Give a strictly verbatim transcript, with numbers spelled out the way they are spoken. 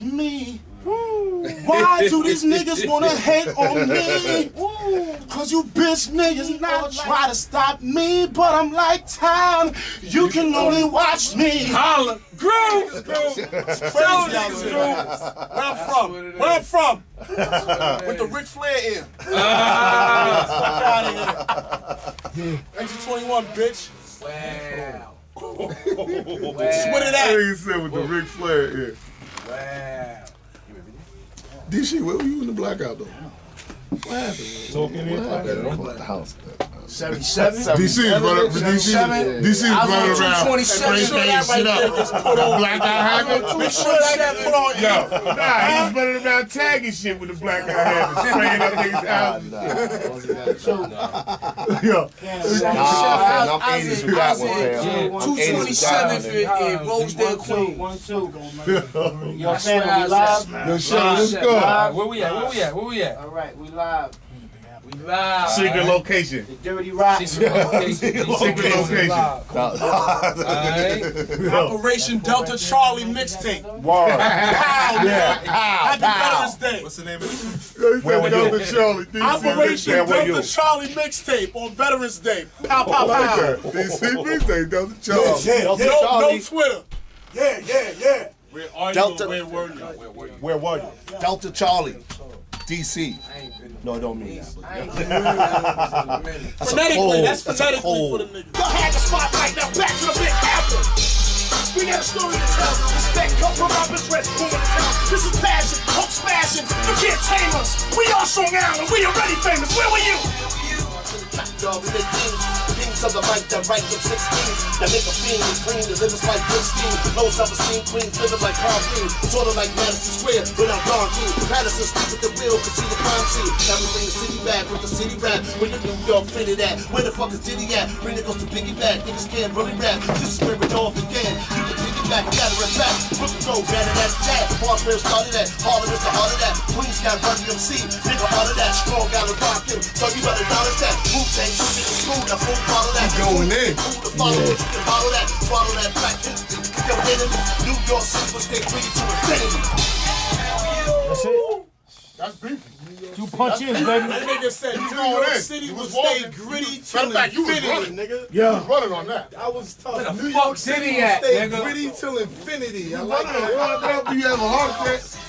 me. Why do these niggas wanna hate on me? Cause you bitch niggas not try to stop me, but I'm like town. You can only watch me. Holla, Grooves, Grooves. Tell niggas, Grooves. Where I'm from? Where I'm from? With the Ric Flair ear. Ah, fuck out of here. nineteen twenty-one, bitch. Wow. Wow. Split it out. You said with the Ric Flair ear. Wow. D C, where were you in the blackout though? What happened? Talking in What the house? seventy-seven? D C is running. D C D C is running around. twenty-seven. Shit up. Blackout happened. Make sure that put on. Yo, nah, he was running around tagging shit with the blackout happened, spraying up niggas' houses. Yo, Nah, I'm eighties with that one, fam. two twenty-seven in Rosedale, Queens. One, two. Yo, family, we live? Yo, show, let's go. Where we at? Where we at? Where we at? All right, we live. We live. Secret location. The Dirty Rock. Secret location. Secret location. Alright. Operation Delta Charlie mixtape. Word. Pow, Yeah. Happy Veterans Day. What's the name of it? Where we go to Charlie? Operation Delta Charlie mixtape on Veterans Day. Pow, pow, pow. D C mixtape, Delta Charlie. Yeah, yeah, no, no Twitter. Yeah, yeah, yeah. Where are you? Delta- Where were you? Where were you? Where were you? Delta Charlie, D C. No, don't mean that. Phonetically, that's phonetically cold. for the niggas. Y'all had the spotlight, now back to the Big Apple. We got a story to tell. Respect come from our dress, boom in the town. This is passion, hope smashing. You can't tame us. We are Strong Island, we already famous. Where were you? Dog with their kings, kings of the mic that write them sixteens that make a fiend and clean, delivers like pristine, low self-esteem queens, living like palm queens, sort of like Madison Square, but I'm gone king. Madison sleep with the wheel, could see the crime scene. Now we bring the city back with the city rap. Where the New York fitted at? Where the fuck is Diddy at? Bring it goes to Biggie back. Niggas can't really rap. This is where it all began. You can take it back, you gotta attack. Brooklyn go, better than that. Hardware started at. Harlem is the heart of that. Queens got Run D M C, nigga heart of that. Strong gotta rock him, so you better acknowledge that. Wu-Tang. Food, I full bottle that. Going in. Food, the follow, you can bottle that. Swallow that black history. Yo, enemy. New York City will stay greedy to infinity. That's it. That's beefy. Two punches, baby. That nigga said New York in. City You will was stay walking. gritty Matter till of fact, you was infinity, running. nigga. You was running on that. I was tough. Where the New fuck York City Diddy will at, stay nigga? gritty till infinity. I You like running. that. You have a heart attack.